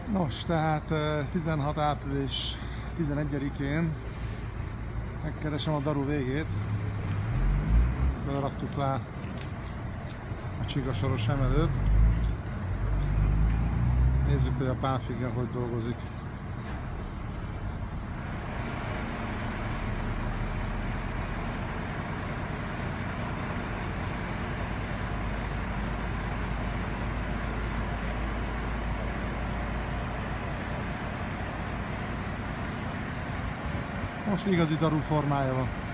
Nos, tehát 16. április 11-én megkeresem a daru végét. Beraktuk rá a csigasoros emelőt. Nézzük, hogy a pálfiggel hogy dolgozik. Most igazi daru formája van.